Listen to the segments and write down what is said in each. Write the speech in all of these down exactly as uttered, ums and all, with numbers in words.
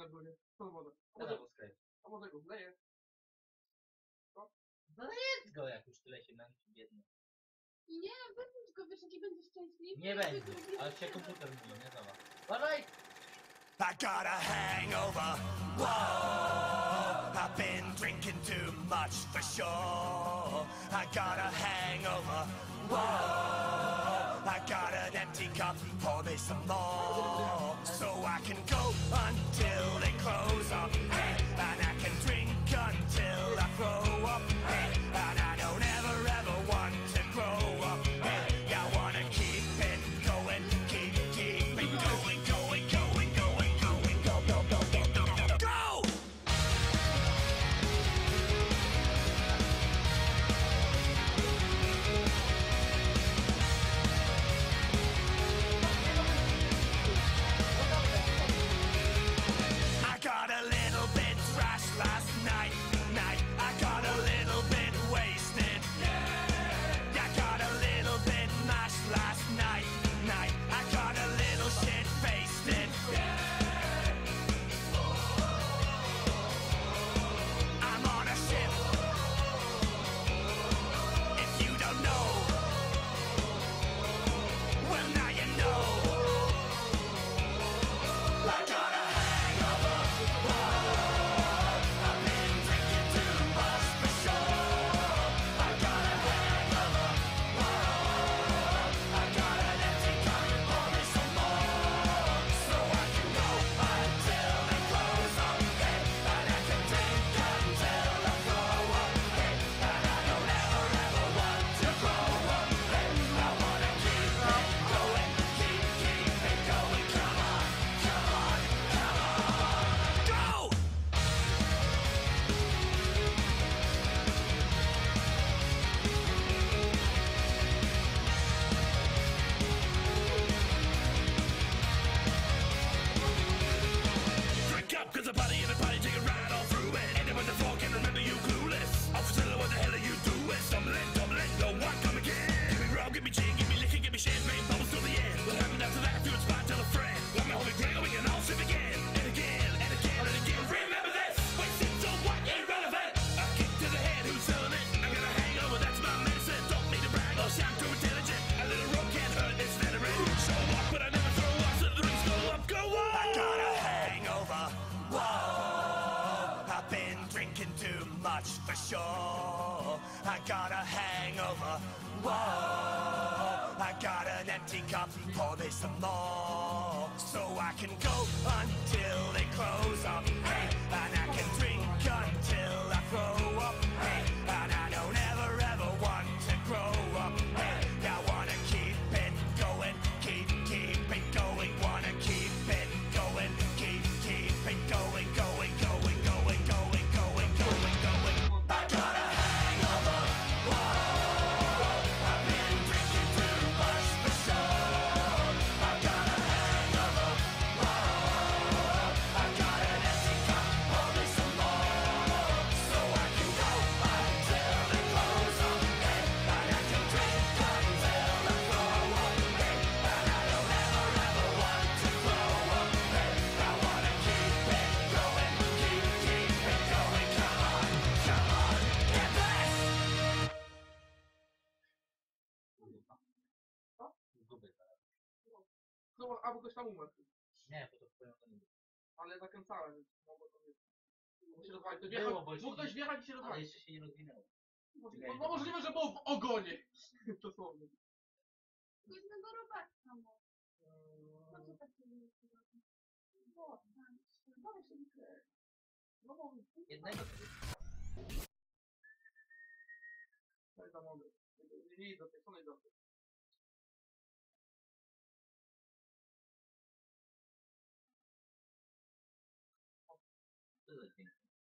zalane były. Co wodę? A Teraz może, poskręć. a może go wleję? No jedz go, jak już tyle się na nim biedny. Nie, wypuść go, wiesz, jaki będzie szczęśliwy. Nie będzie, ale się komputer mówi, nie zobacz. Uważaj! I got a hangover. Whoa, I've been drinking too much for sure. I got a hangover. Whoa, I got an empty cup. Pour me some more, so I can go until they close up. Hey, and I can drink until I throw up. Hey, and I don't ever ever want to grow up. Hey, I wanna keep it going, keep keep it going, going, going, going, going, go, go, go, go, go, go, go. I got a little bit trashed last night, night. I got a little bit wasted. I got a little bit mashed last night, night. I got a little shit faced. I'm on a ship. If you don't know, well now you know. I got a hangover. I've been drinking too much for sure. I got a hangover. I got an empty cup. Pour me some more, so I can go until they close up. Hey, and I can drink until I throw up. Hey, and I don't ever ever want to grow up. Hey, I wanna keep it going, keep keep it going. Come on, come on, come on, go! Drink up, cause the party and the party take a ride all through it. Ending with the fork and remember you clueless. Officer, what the hell are you doing? Stumbling, tumbling, no one come again. Give me rum, give me gin, give me liquor, give me champagne, bubbles till the end. What happened after that? Do it spot, tell a friend. Let me hold it great, we can all sip again. And again, and again, and again. Remember this, wasted so what, irrelevant. A kick to the head, who's selling it? I got a hangover, that's my medicine. Don't need to brag or sound too intelligent. A little rum can't hurt this veteran. Show up, but I never throw up, so the drinks go up, go up. I got a hangover. Whoa, I've been drinking too much for sure. I got a hangover. Whoa, I got an empty cup. Pour me some more, so I can go until they close up. Hey, and I can drink until I throw up. Hey, and I don't ever ever want to grow up. Hey, I wanna keep it going, keep keep it going. Wanna keep it going, keep keep it going, going, going, going, going, going, going, going. I got a hangover. Whoa, I've been drinking too much for sure. I got a hangover. Whoa, I got an empty cup. Pour me some more, so I can go until they close up. Hey, and I can drink until I throw up. Hey, and I don't ever ever want to grow up. Hey, I wanna keep it going, keep keep it going. Come on, come on, get this. Guby teraz. No, albo ktoś tam umarł. Nie, bo to wpływa to nie było. Ale zakręcałem, więc mogło to być. Mógł się rozwalić. To Było, wjechał, bo jeszcze mógł ktoś nie- wjechać i się Ale rozwalić. jeszcze się nie rozwinęło. No, no możliwe, że było w ogonie. Dosłownie. Jednego robaczka ma. No co Eee, tak się nie No, dawaj się wykręć. No bo... Jednego Daj za młody. Nie idź do tej, co nie do tej. to jest piękne.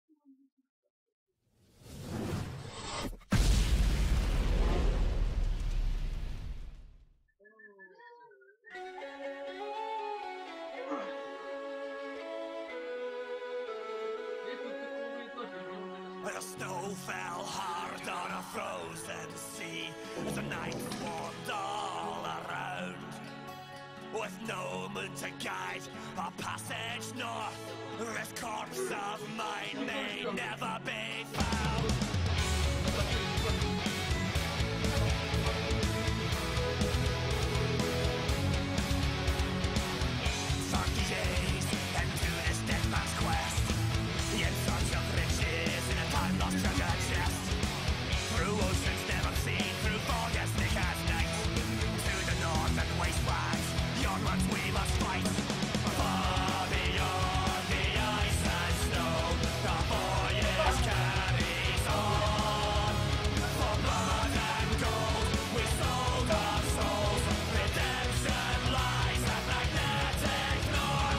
The snow fell hard on a frozen sea as the night swarmed all around. with no moon to guide a passage north. This corpse of mine may never be found. Thirty days into this dead man's quest, in search of riches in a time lost treasure chest. Through oceans never seen, through fog as thick as night, to the northern wastelands, onwards we must fight. Far beyond the ice and snow, the voyage carries on. For blood and gold, we sold our souls. Redemption lies at magnetic north.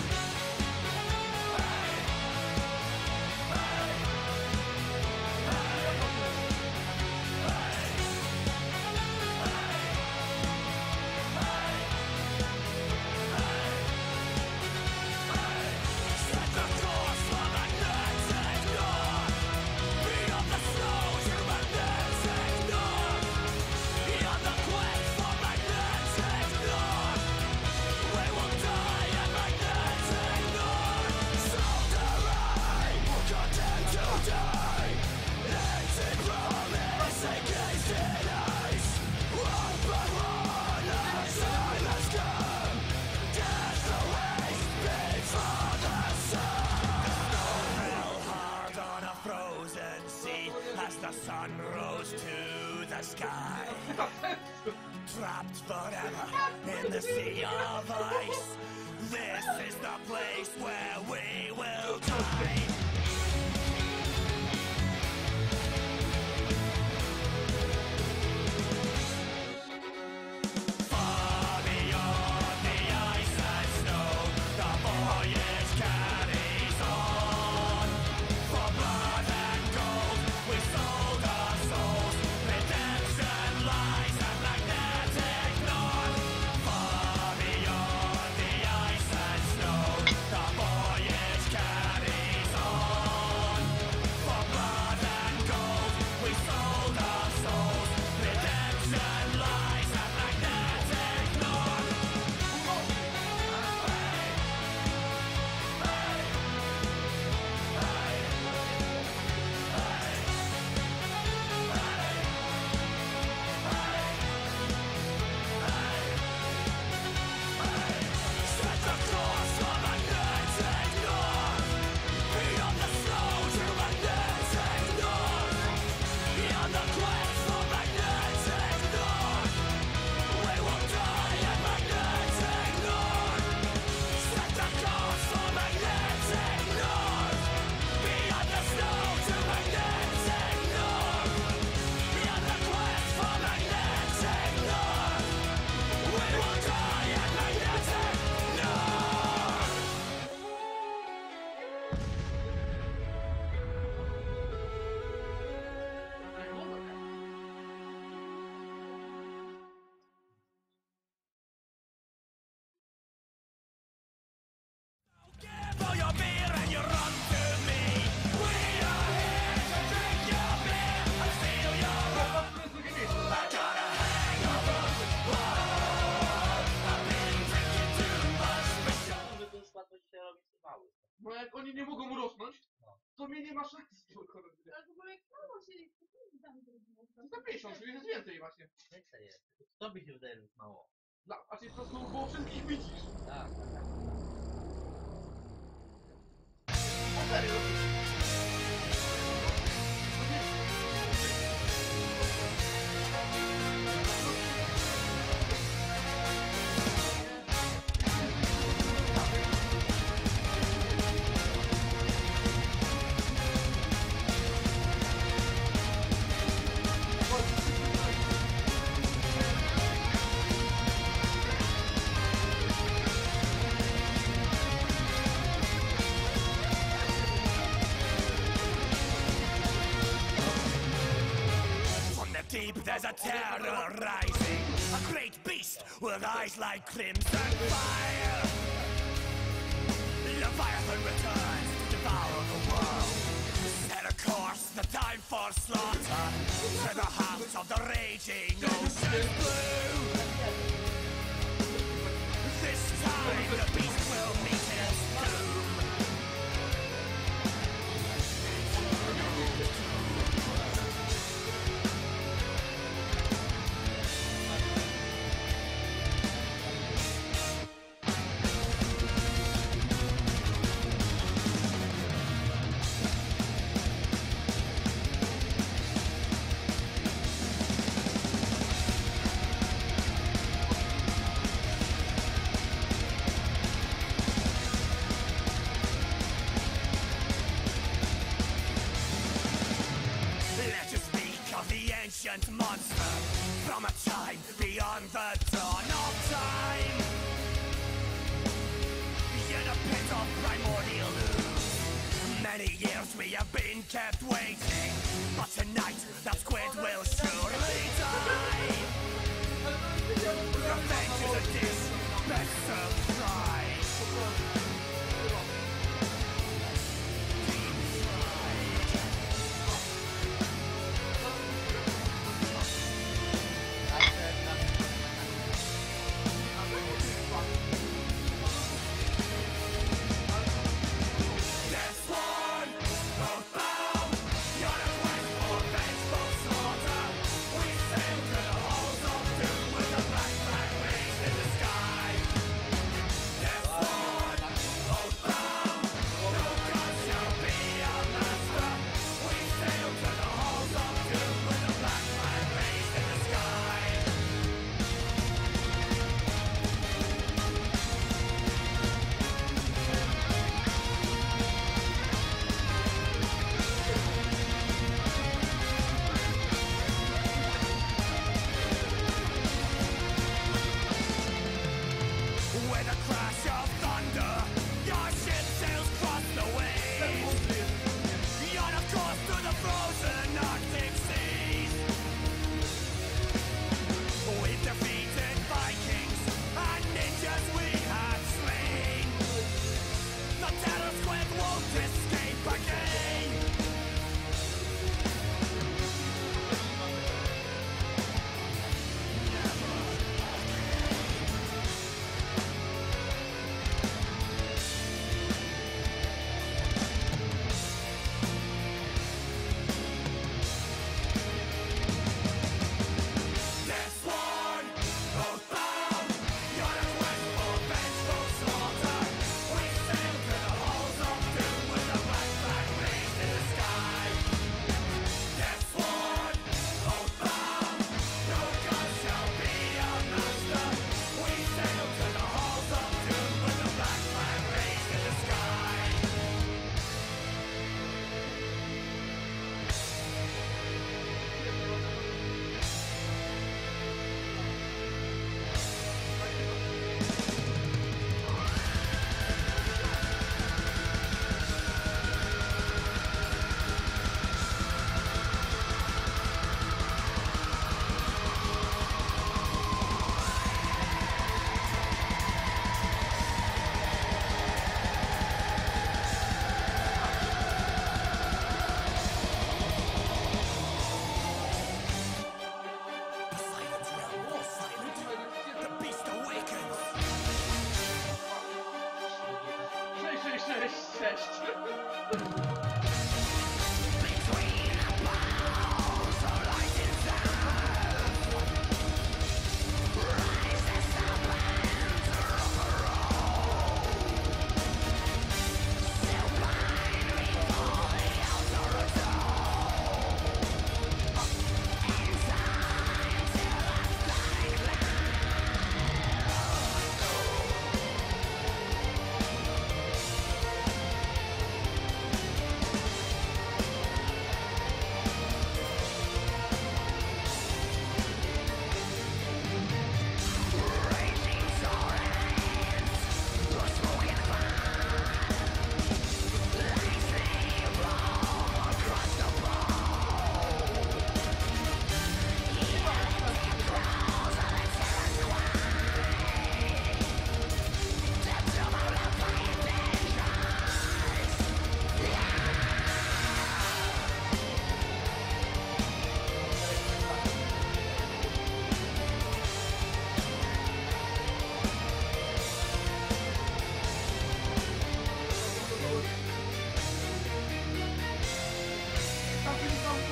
Set the course for magnetic north. Beyond the snow to magnetic north. Beyond the quest for magnetic north. We will die at magnetic north. Soldering, condemned to die. Empty promise against in ice. One by one as silence come. Death awaits before the sun. The snow fell hard on a frozen sea as the sun rose to the sky. Trapped forever in the sea of ice. This is the place where we will die. Far beyond the ice and snow, the voyage carries on. For blood and gold, we sold our souls. Redemption lies at magnetic north. Far beyond the ice and snow, the voyage carries on. For blood and gold, we sold our souls. Redemption lies at magnetic north. Set the course for magnetic north. Beyond the snow to magnetic north. Beyond the quest for magnetic north. We will die at magnetic north. Set the course for magnetic north. Beyond the snow to magnetic north. Beyond the quest for magnetic north. We will die at magnetic north. Give all your beer and you run to me. We are here to drink your beer and steal your rum. I got a hangover. Whoa, I've been drinking too much. Że to już łatwo się robi mały. Bo jak oni nie mogą rosnąć, No. to mnie nie ma szans. Ale w ogóle jak mało się nie tam zrobiło. To pięćdziesiąt, czyli jest więcej właśnie. Więcej jest. To by się wydaje, że jest mało. Dla, a ci po prostu, bo wszystkich widzisz. Tak, tak, tak. Na serio. Deep there's a terror rising, a great beast with eyes like crimson fire. Leviathan returns to devour the world. Set a course, the time for slaughter, to the heart of the raging ocean blue. time. The beast will meet its doom. Let us speak of the ancient monster from a time beyond the dawn of time. In a pit of primordial ooze, many years we have been kept waiting, but tonight that squid will surely die. Revenge is a dish best served fried. Deep fried. This one will bow. You're a quest for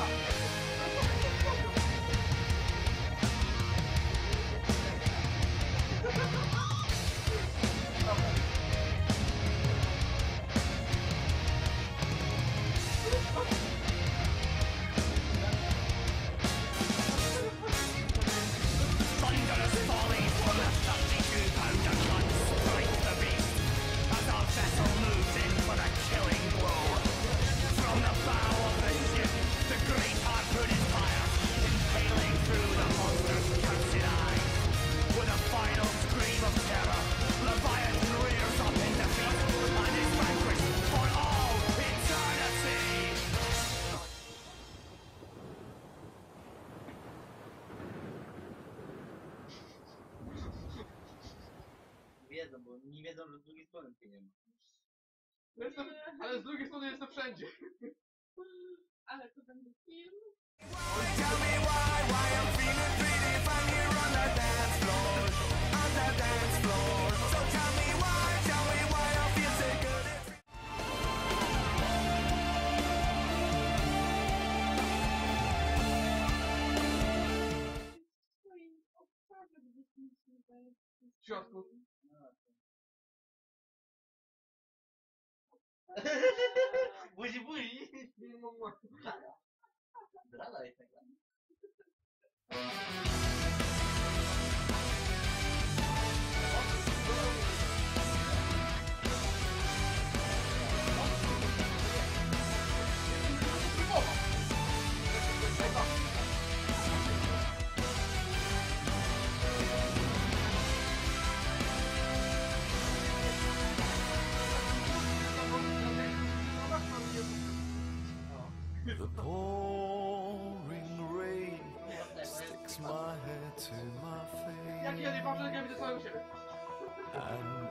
Thunderous volley from a thirty-two pounder gun strike the beast as our vessel moves in for the killing blow. From the bow of the ship, the great harpoon is fired, impaling through the monster's cursed eyes. With a final scream of terror, Leviathan rears up in defeat and is vanquished for all eternity. Wiedzą, bo nie wiedzą, że z drugiej strony cię nie ma. Jestem, ale z drugiej strony jestem wszędzie. Ale to będzie film. Tell me why, why I'm feeling pretty fine here on the dance floor, on the dance floor. So tell me why, tell me why I feel so good. W swoim obszarze gdzieś myślę, że jest... W środku. Buzi, buzi! No, no. Zdrada jest nagrana. The pouring rain sticks my head to my Jak ja nie face. patrzę, jak ja widzę samego siebie. An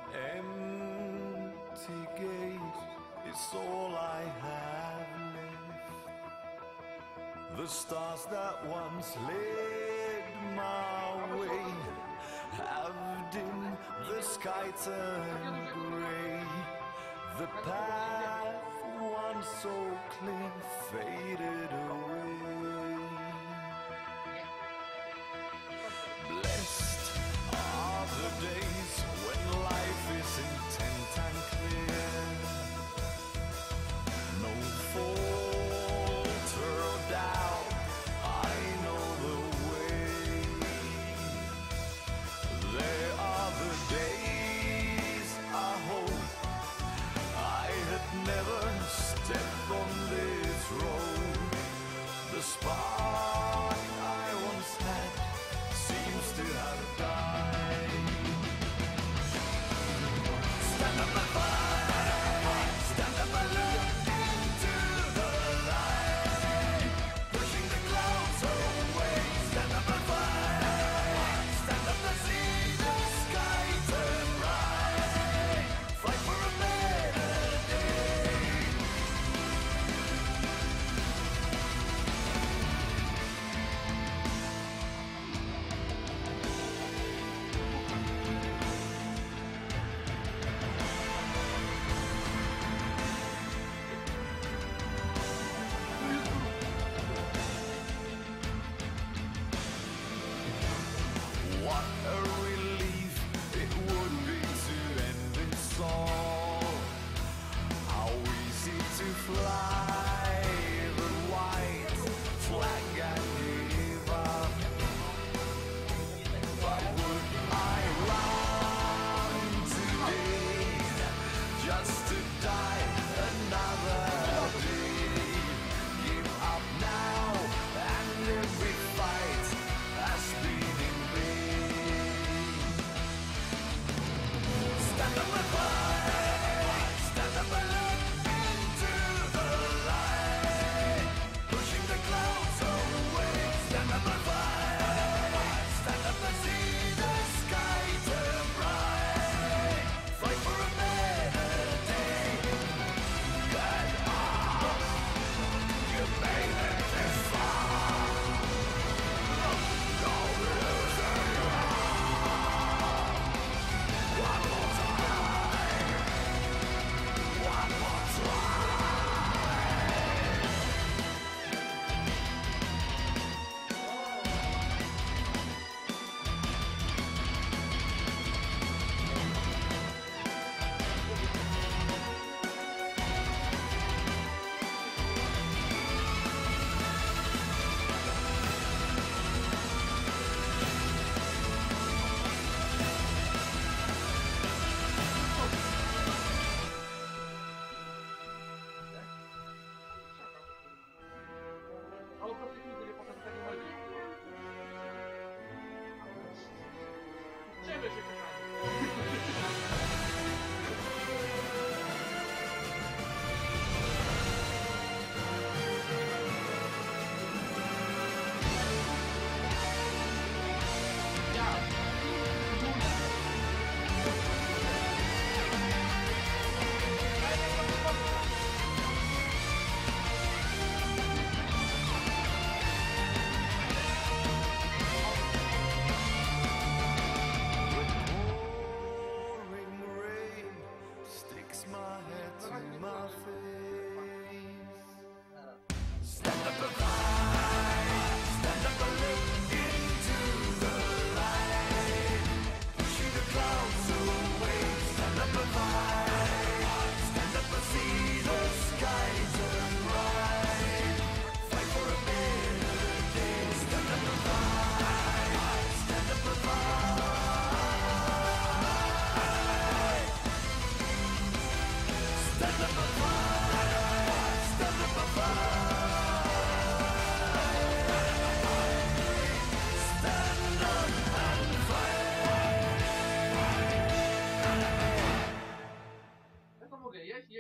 empty gate is all I have left. The stars that once led my way have dimmed, the sky turned grey. The path once so clear faded away. Blessed are the days when life is intent and clear. No falter or doubt, I know the way. There are the days I hope I had never stepped on this road.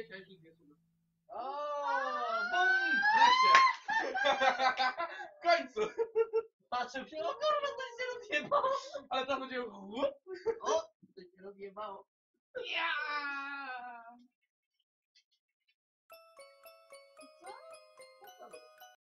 wiecie, jeśli dwie sumy. Ooo, bum! Wreszcie! W końcu! Patrzę się, o kurwa, to się rozjebało! Ale to będzie chłup. O, to się rozjebało. Ja!